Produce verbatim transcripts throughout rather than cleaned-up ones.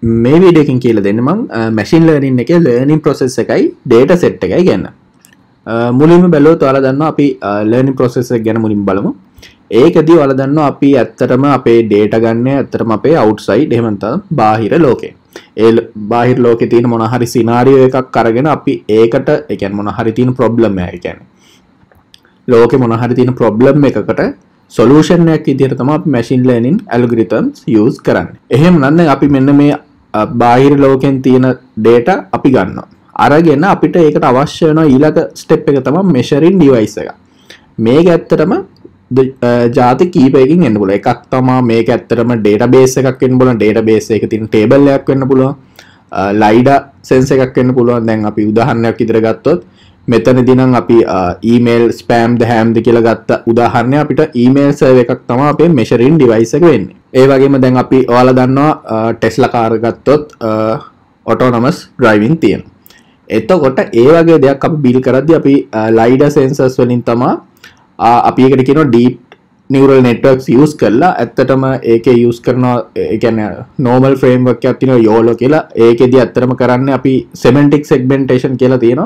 මේ වීඩියෝ එකෙන් කියලා දෙන්න මම මැෂින් ලර්නින් එකේ ලර්නින් ප්‍රොසෙස් එකයි data set එකයි ගැන. මුලින්ම බැලුවොත් ඔයාලා දන්නවා අපි ලර්නින් ප්‍රොසෙස් එක ගැන මුලින්ම බලමු. ඒකදී ඔයාලා දන්නවා අපි ඇත්තටම අපේ data ගන්න ඇත්තටම අපේ outside එහෙම නැත්නම් බාහිර ලෝකේ. ඒ බාහිර ලෝකේ තියෙන මොන හරි සිනාරියෝ එකක් අරගෙන අපි ඒකට ඒ කියන්නේ මොන හරි තියෙන ප්‍රොබ්ලම් එකක්. ඒ කියන්නේ ලෝකේ මොන හරි තියෙන ප්‍රොබ්ලම් එකකට solution එකක් විදිහට තමයි අපි machine learning algorithms use කරන්නේ. එහෙම නැත්නම් අපි මෙන්න මේ බාහිර ලෝකෙන් තියෙන data අපි ගන්නවා. අරගෙන අපිට ඒකට අවශ්‍ය වෙන ඊළඟ step එක තමයි measuring device එක. මේක ඇත්තටම ජාති කීපයකින් එන්න පුළුවන්. එකක් තමයි මේක ඇත්තටම database එකක් වෙන්න පුළුවන්. database එකේ තියෙන table එකක් වෙන්න පුළුවන්. LiDAR sense එකක් වෙන්න පුළුවන්. දැන් අපි උදාහරණයක් විදිහට ගත්තොත් මෙතනදී නම් අපි email spam ද ham ද කියලා ගත්ත උදාහරණය අපිට email server එකක් තමයි අපේ measuring device එක වෙන්නේ. ඒ වගේම දැන් අපි ඔයාලා දන්නවා Tesla car ගත්තොත් autonomous driving තියෙනවා. එතකොට ඒ වගේ දෙයක් අපි build කරද්දී අපි LiDAR sensors වලින් තමයි අපි ඒකට කියනවා deep neural networks use කරලා ඇත්තටම ඒකේ use කරනවා ඒ කියන්නේ normal framework එකක් තියෙනවා YOLO කියලා. ඒකෙදි ඇත්තටම කරන්නේ අපි semantic segmentation කියලා තියෙනවා.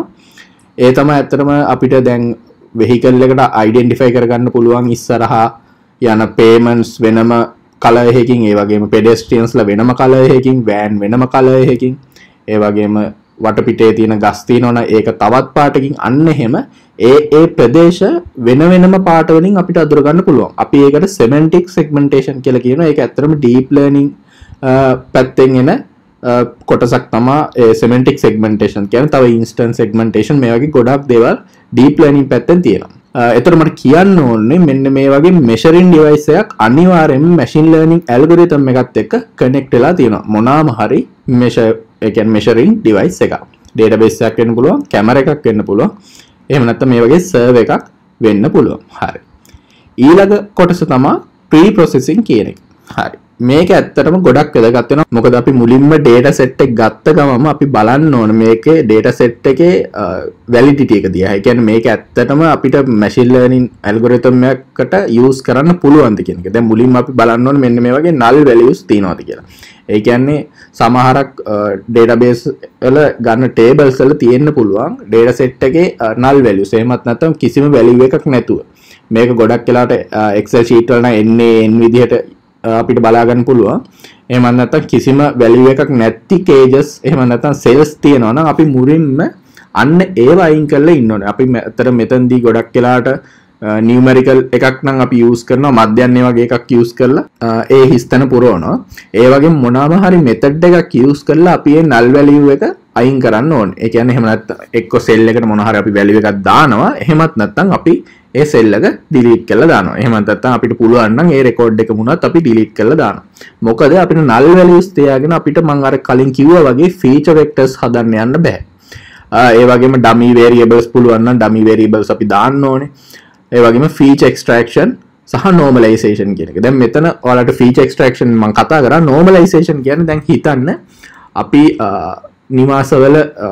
ඒ තමයි ඇත්තටම අපිට දැන් vehicle එකට identify කරගන්න පුළුවන් ඉස්සරහා යන payments වෙනම color එකකින්, ඒ වගේම pedestrians ලා වෙනම color එකකින්, van වෙනම color එකකින්, ඒ වගේම වටපිටේ තියෙන ගස් තියෙනවනේ ඒක තවත් පාටකින්, අන්න එහෙම ඒ ඒ ප්‍රදේශ වෙන වෙනම පාට වලින් අපිට අඳුර ගන්න පුළුවන්. අපි ඒකට semantic segmentation කියලා කියනවා. ඒක ඇත්තටම deep learning පැත්තෙන් එන කොටසක් තමයි semantic segmentation කියන්නේ. තව instant segmentation මේ වගේ ගොඩක් දේවල් deep learning පැත්තෙන් තියෙනවා. එතකොට මට කියන්න ඕනේ මෙන්න මේ වගේ measuring device එකක් අනිවාර්යයෙන්ම machine learning algorithm එකත් එක්ක connect වෙලා තියෙනවා. මොනවාම හරි measure ඒ කියන්නේ measuring device එකක්. database එකක් වෙන්න පුළුවන්, camera එකක් වෙන්න පුළුවන්. එහෙම නැත්නම් මේ වගේ server එකක් වෙන්න පුළුවන්. හරි. ඊළඟ කොටස තමයි preprocessing කියන එක. හරි. මේක ඇත්තටම ගොඩක් වැදගත් වෙනවා. මොකද අපි මුලින්ම data set එක ගත්ත ගමම අපි බලන්න ඕන මේකේ data set එකේ validity එක දිහා. ඒ කියන්නේ මේක ඇත්තටම අපිට machine learning algorithm එකකට use කරන්න පුළුවන්ද කියන එක. දැන් මුලින්ම අපි බලන්න ඕනේ මෙන්න මේ වගේ null values තියනවාද කියලා. ඒ කියන්නේ සමහරක් database වල ගන්න tables වල තියෙන්න පුළුවන් data set එකේ null values. එහෙමත් නැත්නම් කිසිම value එකක් නැතුව. මේක ගොඩක් වෙලාවට Excel sheet වල නම් n n විදිහට අපිට බලා ගන්න පුළුවන්. එහෙම නැත්නම් කිසිම value එකක් නැති cages එහෙම නැත්නම් cells තියෙනවා නම් අපි මුලින්ම අන්න ඒව අයින් කරලා ඉන්න ඕනේ. අපි අතර මෙතනදී ගොඩක් වෙලාට numerical එකක් නම් අපි use කරනවා, මධ්‍යන්නේ වගේ එකක් use කරලා ඒ හිස්තන පුරවනවා. ඒ වගේ මොනවාම හරි method එකක් use කරලා අපි මේ null value එක අයින් කරන්න ඕනේ. ඒ කියන්නේ එහෙම නැත්නම් එක්ක cell එකට මොන හරි අපි value එකක් දානවා. එහෙමත් නැත්නම් අපි ඒ cell එක delete කරලා දානවා. එහෙම නැත්නම් අපිට පුළුවන් නම් ඒ record එක මුණත් අපි delete කරලා දානවා. මොකද අපිට null values තියාගෙන අපිට මම අර කලින් කිව්වා වගේ feature vectors හදන්න යන්න බෑ. ඒ වගේම dummy variables පුළුවන් නම් dummy variables අපි දාන්න ඕනේ. ඒ වගේම feature extraction සහ normalization කියන එක. දැන් මෙතන ඔයාලට feature extraction මම කතා කරා. normalization කියන්නේ දැන් හිතන්න අපි නිවාසවල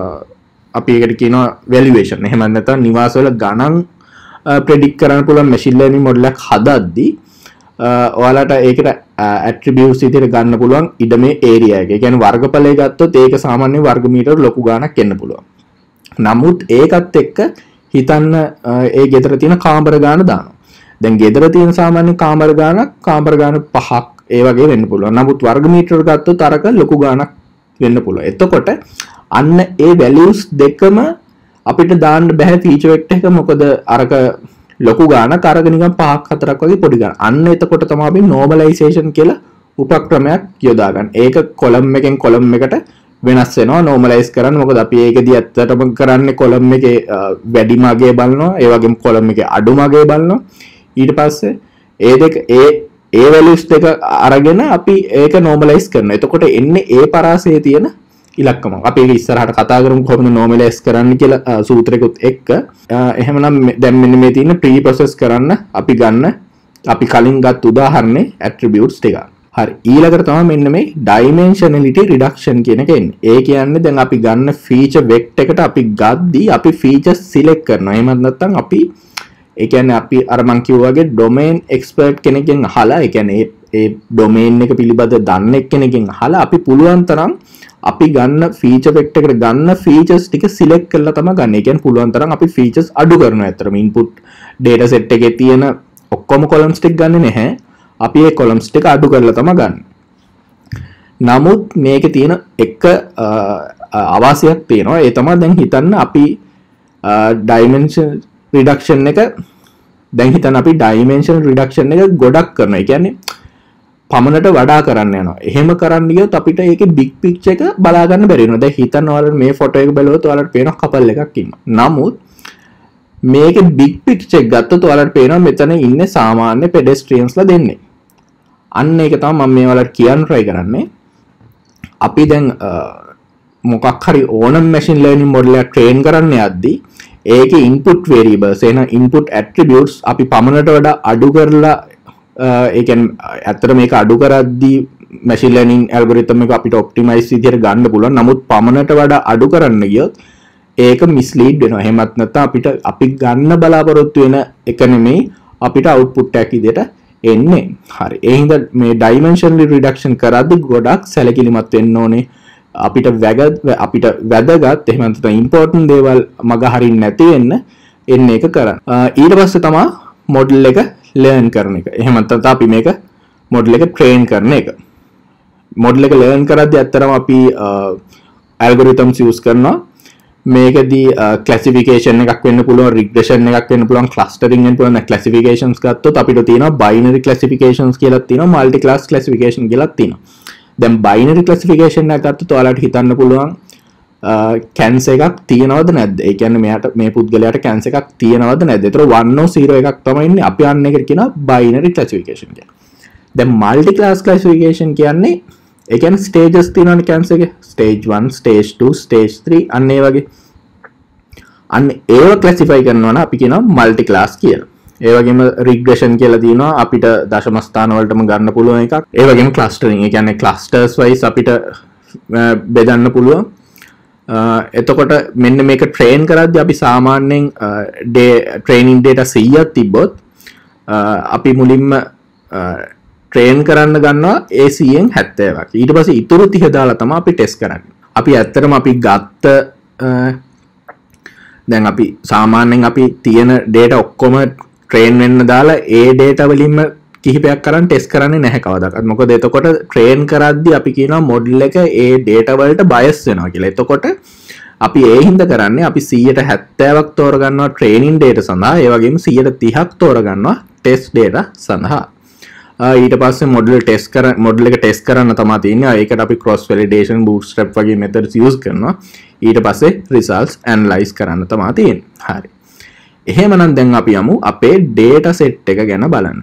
අපි ඒකට කියනවා valuation. එහෙම නැත්නම් නිවාසවල ගණන් predict කරන්න පුළුවන් machine learning model එකක් හදද්දී ඔයාලට ඒකට attributes විදිහට ගන්න පුළුවන් ඉඩමේ area එක. ඒ කියන්නේ වර්ගඵලය ගත්තොත් ඒක සාමාන්‍ය වර්ග මීටර ලොකු ගාණක් එන්න පුළුවන්. නමුත් ඒකත් එක්ක හිතන්න ඒ ගෙදර තියෙන කාමර ගාන දානවා. දැන් ගෙදර තියෙන සාමාන්‍ය කාමර ගානක් කාමර ගාන පහක් ඒ වගේ වෙන්න පුළුවන්. නමුත් වර්ග මීටර ගත්තොත් අරක ලොකු ගානක් වෙන්න පුළුවන්. එතකොට අන්න ඒ values දෙකම අපිට දාන්න බෑ feature vector එක. මොකද අරක ලොකු ගානක් අරක නිකන් පහක් හතරක් වගේ පොඩි ගානක්. අන්න එතකොට තමයි අපි normalization කියලා උපක්‍රමයක් යොදා ගන්න. ඒක column එකෙන් column එකට වෙනස් වෙනවා normalize කරන්න. මොකද අපි ඒකදී ඇත්තටම කරන්නේ column එකේ වැඩි මගේ බලනවා, ඒ වගේම column එකේ අඩු මගේ බලනවා. ඊට පස්සේ ඒ දෙක ඒ ඒ values දෙක අරගෙන අපි ඒක normalize කරනවා. එතකොට එන්නේ ඒ පරාසයේ තියෙන ඉලක්කම. අපි ඒක ඉස්සරහට කතා කරමු කොහොමද normalize කරන්න කියලා සූත්‍රයකුත් එක්ක. එහෙමනම් දැන් මෙන්න මේ තියෙන pre-process කරන්න අපි ගන්න අපි කලින් ගත් උදාහරණේ attributes ටික. හරි. ඊළඟට තමයි මෙන්න මේ dimensionality reduction කියන එක එන්නේ. ඒ කියන්නේ දැන් අපි ගන්න feature vector එකට අපි ගද්දී අපි features select කරනවා. එහෙමත් නැත්නම් අපි ඒ කියන්නේ අපි අර මං කිව්වා වගේ domain expert කෙනෙක්ගෙන් අහලා ඒ කියන්නේ ඒ ඩොමේන් එක පිළිබඳ දන්න එක්කෙනකින් අහලා අපි පුළුවන් තරම් අපි ගන්න ෆීචර් වෙක්ටර් එකට ගන්න ෆීචර්ස් ටික සිලෙක්ට් කරලා තමයි ගන්න. ඒ කියන්නේ පුළුවන් තරම් අපි ෆීචර්ස් අඩු කරනවා. ඇත්තටම ඉන්පුට් data set එකේ තියෙන ඔක්කොම columns ටික ගන්නෙ නැහැ. අපි ඒ columns ටික අඩු කරලා තමයි ගන්න. නමුත් මේකේ තියෙන එක අවාසියක් තියෙනවා. ඒ තමයි දැන් හිතන්න අපි dimension reduction එක දැන් හිතන්න අපි dimension reduction එක ගොඩක් කරනවා. ඒ කියන්නේ පමණට වඩා කරන්න යනවා. එහෙම කරන්න ගියොත් අපිට ඒකේ big picture එක බලා ගන්න බැරි වෙනවා. දැන් හිතන්න ඔයාලට මේ ෆොටෝ එක බලුවොත් ඔයාලට පේනවා කපල් එකක් ඉන්නවා. නමුත් මේකේ big picture එක ගත්තොත් ඔයාලට පේනවා මෙතන ඉන්නේ සාමාන්‍ය pedestriansලා දෙන්නේ. අන්න ඒක තමයි මම මේ ඔයාලට කියන්න try කරන්නේ. අපි දැන් මොකක් හරි ඕනම machine learning model එකක් train කරන්න යද්දී ඒකේ input variables එන input attributes අපි පමණට වඩා අඩු කරලා ඒ කියන්නේ ඇත්තට මේක අඩු කරද්දී machine learning algorithm එක අපිට optimize විදිහට ගන්න පුළුවන්. නමුත් පමණට වඩා අඩු කරන්න ගියොත් ඒක mislead වෙනවා. එහෙමත් නැත්නම් අපිට අපි ගන්න බලාපොරොත්තු වෙන එක නෙමෙයි අපිට output එකක් විදිහට එන්නේ. හරි. ඒ හින්දා මේ dimensional reduction කරද්දී ගොඩක් සැලකිලිමත් වෙන්න ඕනේ. අපිට වැග අපිට වැදගත් එහෙම නැත්නම් important දේවල් මග හරින්න නැති වෙන්න එන්නේ එක කරන්න. ඊට පස්සේ තමයි model එක learn කරන එක. එහෙම නැත්නම් අපි මේක model එක train කරන එක. model එක learn කරද්දී ඇත්තටම අපි algorithms use කරනවා. මේකදී classification එකක් වෙන්න පුළුවන්, regression එකක් වෙන්න පුළුවන්, clustering වෙන්න පුළුවන්. classifications ගත්තොත් අපිට තියෙනවා binary classifications කියලා තියෙනවා, multiclass classification කියලා තියෙනවා. දැන් binary classification එක ගත්තොත් ඔයාලට හිතන්න පුළුවන් කැන්ස් එකක් තියනවද නැද්ද? ඒ කියන්නේ මෙයාට මේ පුද්ගලයාට කැන්ස් එකක් තියනවද නැද්ද? ඒතර one or zero එකක් තමයි ඉන්නේ. අපි අන්න එකට කියනවා binary classification කියලා. දැන් multiclass classification කියන්නේ ඒ කියන්නේ stages තියෙනවනේ කැන්ස් එකේ. stage one, stage two, stage three අන්න ඒ වගේ. අන්න ඒව classify කරනවා නම් අපි කියනවා multiclass කියලා. ඒ වගේම regression කියලා තියෙනවා අපිට දශම ස්ථාන වලටම ගන්න පුළුවන් එකක්. ඒ වගේම clustering. ඒ කියන්නේ clusters wise අපිට බෙදන්න පුළුවන්. එතකොට මෙන්න මේක train කරද්දී අපි සාමාන්‍යයෙන් training data සීයක් තිබ්බොත් අපි මුලින්ම train කරන්න ගන්නවා ඒ සීයෙන් හැත්තෑවක්. ඊට පස්සේ ඉතුරු තිහ දාලා තමයි අපි test කරන්නේ. අපි ඇත්තටම අපි ගත්ත දැන් අපි සාමාන්‍යයෙන් අපි තියෙන data ඔක්කොම train වෙන්න දාලා ඒ data වලින්ම කිහිපයක් කරන් test කරන්නේ නැහැ කවදාවත්. මොකද එතකොට train කරද්දී අපි කියනවා model එක ඒ data වලට bias වෙනවා කියලා. එතකොට අපි ඒ හින්දා කරන්නේ අපි සීයට හැත්තෑවක් තෝරගන්නවා training data සඳහා. ඒ වගේම සීයට තිහක් තෝරගන්නවා test data සඳහා. ඊට පස්සේ model test කර model එක test කරන්න තමයි තියෙන්නේ. ඒකට අපි cross validation, bootstrap වගේ methods use කරනවා. ඊට පස්සේ results analyze කරන්න තමයි තියෙන්නේ. හරි. එහෙමනම් දැන් අපි යමු අපේ data set එක ගැන බලන්න.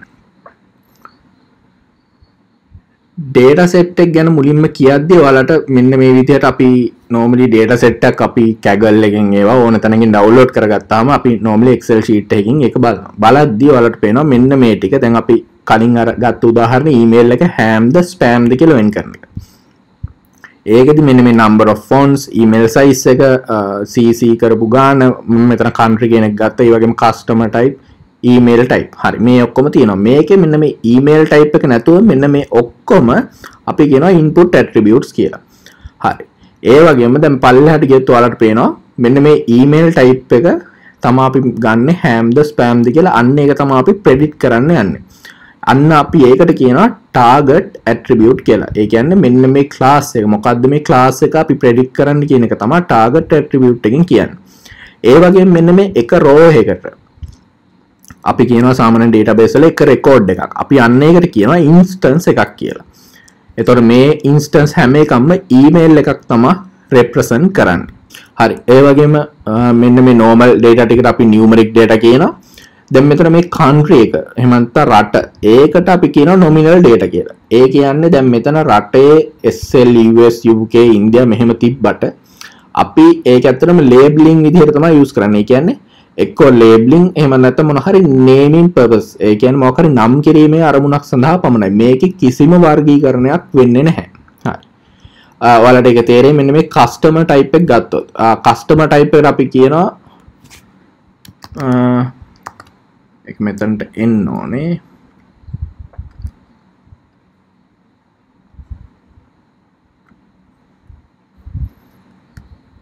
data set එක ගැන මුලින්ම කියද්දී ඔයාලට මෙන්න මේ විදිහට අපි normally data set එකක් අපි Kaggle එකෙන් ඒවා ඕන තැනකින් download කරගත්තාම අපි normally Excel sheet එකකින් ඒක බලනවා. බලද්දී ඔයාලට පේනවා මෙන්න මේ ටික. දැන් අපි කලින් අර ගත්ත උදාහරණ email එක hamද spamද කියලා වෙන් කරන එක. ඒකෙදි මෙන්න මේ number of fonts, email size එක, C C කරපු ගාන, මෙතන country කියන එක ගත්තා. ඒ වගේම customer type, email type. හරි. මේ ඔක්කොම තියෙනවා. මේකේ මෙන්න මේ email type එක නැතුව මෙන්න මේ ඔක්කොම අපි කියනවා input attributes කියලා. හරි. ඒ වගේම දැන් පල්ලෙහාට ගියොත් ඔයාලට පේනවා මෙන්න මේ email type එක තමයි අපි ගන්නෙ hamද spamද කියලා. අන්න ඒක තමයි අපි predict කරන්න යන්නේ. අන්න අපි ඒකට කියනවා target attribute කියලා. ඒ කියන්නේ මෙන්න මේ class එක මොකද්ද මේ class එක අපි predict කරන්න කියන එක තමයි target attribute එකෙන් කියන්නේ. ඒ වගේම මෙන්න මේ එක row එකකට අපි කියනවා සාමාන්‍ය database වල එක record එකක්. අපි අන්න ඒකට කියනවා instance එකක් කියලා. එතකොට මේ instance හැම එකක්ම email එකක් තමයි represent කරන්නේ. හරි. ඒ වගේම මෙන්න මේ normal data ටිකට අපි numeric data කියනවා. දැන් මෙතන මේ country එක එහෙම නැත්නම් රට ඒකට අපි කියනවා nominal data කියලා. ඒ කියන්නේ දැන් මෙතන රටේ S L U S U K India මෙහෙම තිබ්බට අපි ඒක ඇත්තටම labeling විදිහට තමයි use කරන්නේ. ඒ කියන්නේ එක්කෝ labeling එහෙම නැත්නම් මොන හරි naming purpose. ඒ කියන්නේ මොකක් හරි නම් කිරීමේ අරමුණක් සඳහා පමණයි. මේකේ කිසිම වර්ගීකරණයක් වෙන්නේ නැහැ. හරි. ඔයාලට ඒක තේරෙන්නේ මෙන්න මේ customer type එක ගත්තොත්. customer type එකට අපි කියනවා එක මෙතනට එන්න ඕනේ.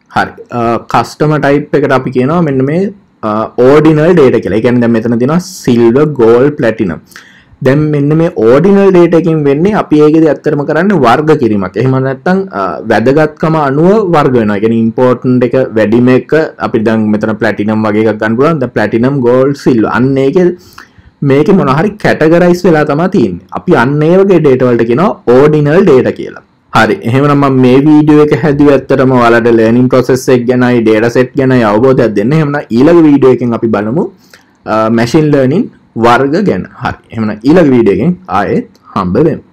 හරි කස්ටමර් ටයිප් එකට අපි කියනවා මෙන්න මේ ordinal data කියලා. ඒ කියන්නේ දැන් මෙතන තියෙනවා silver gold platinum. දැන් මෙන්න මේ ordinal data එකකින් වෙන්නේ අපි ඒකේදී ඇත්තටම කරන්නේ වර්ග කිරීමක්. එහෙම නැත්නම් වැදගත්කම අනුව වර්ග වෙනවා. ඒ කියන්නේ important එක වැඩිම එක අපි දැන් මෙතන platinum වගේ එකක් ගන්න පුළුවන්. දැන් platinum gold silver. අන්න ඒකේ මේකේ මොනවා හරි categorize වෙලා තමයි තියෙන්නේ. අපි අන්න ඒ වගේ data වලට කියනවා ordinal data කියලා. හරි එහෙනම් මම මේ වීඩියෝ එක හැදුවේ ඇත්තටම ඔයාලට learning process එක ගැනයි dataset ගැනයි අවබෝධයක් දෙන්න. එහෙනම් ඊළඟ වීඩියෝ එකෙන් අපි බලමු machine learning වර්ග ගැන. හරි එහෙනම් ඊළඟ වීඩියෝ එකෙන් ආයෙත් හම්බ වෙමු.